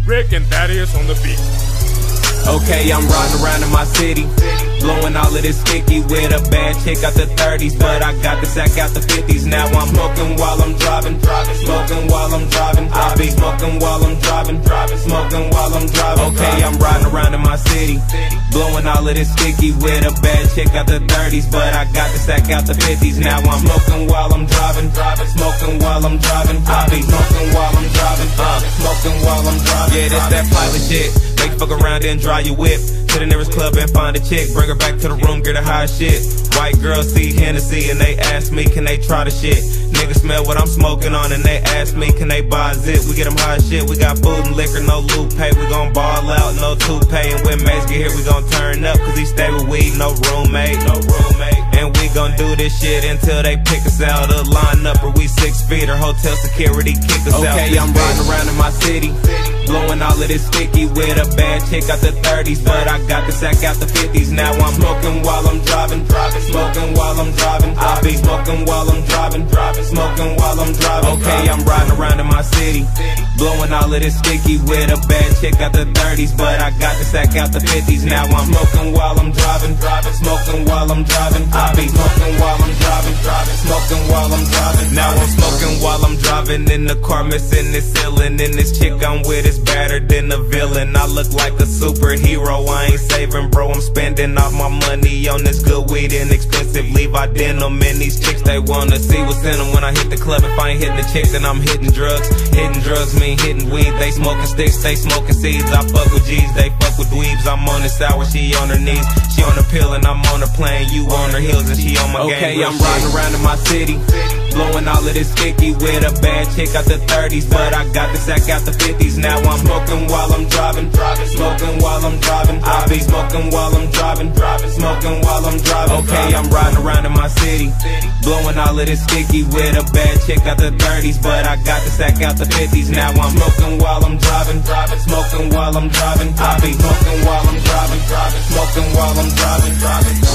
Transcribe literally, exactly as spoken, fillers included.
Rick and Thaddeus on the beat. Okay, I'm riding around in my city, blowing all of this sticky with a bad chick out the thirties, but I got the sack out the fifties. Now I'm smoking while I'm driving, driving, smoking while I'm driving. I be smoking while I'm driving, driving, smoking while I'm driving. Okay, I'm riding around in my city, blowing all of this sticky with a bad chick out the thirties, but I got the sack out the fifties. Now I'm smoking while I'm driving, driving, smoking while I'm driving. I be smoking while I'm driving, uh, smoking while I'm driving. Yeah, this that pilot shit. Make you fuck around and dry your whip to the nearest club and find a chick. Bring her back to the room, get her high shit. White girls see Hennessy and they ask me, can they try the shit? Niggas smell what I'm smoking on and they ask me, can they buy a zip? We get them high shit, we got food and liquor, no loot pay. We gon' ball out, no toupee. And when Max get here, we gon' turn up, cause he stay with weed, no roommate, no roommate. And we gon' do this shit until they pick us out. A line up or we six feet or hotel security kick us out. Okay, I'm riding around in my city, blowing all of this sticky with a bad chick out the thirties, but I got the sack out the fifties. Now I'm smoking while I'm driving, driving, smoking while I'm driving. I be smoking while I'm driving, driving, smoking while I'm driving. Okay, I'm riding around in my city, blowing all of this sticky with a bad chick out the thirties, but I got the sack out the fifties. Now I'm smoking while I'm driving, driving, smoking while I'm driving. I be smoking while I'm driving, driving, smoking while I'm driving. Now I'm smoking while I'm driving in the car, missing this ceiling, and this chick I'm with is better than a villain. I look like a superhero, I ain't saving, bro. I'm spending all my money on this good weed and expensive Levi denim. And these chicks, they wanna see what's in them. When I hit the club, if I ain't hitting the chicks, then I'm hitting drugs. Hitting drugs mean hitting weed. They smoking sticks, they smoking seeds. I fuck with G's, they fuck with dweebs. I'm on this hour, she on her knees. She on the pill and I'm on her plane. You on her heels and she on my game. Okay, I'm riding around in my city, blowing all of this sticky with a bad chick out the thirties, but I got the sack out the fifties. Now I'm smoking while I'm driving, driving, smoking while I'm driving. I be smoking while I'm driving, driving, smoking while I'm driving. Okay, I'm riding around in my city, blowing all of this sticky with a bad chick out the thirties, but I got the sack out the fifties. Now I'm smoking while I'm driving, driving, smoking while I'm driving. I be smoking while I'm driving, driving, smoking while I'm driving, driving.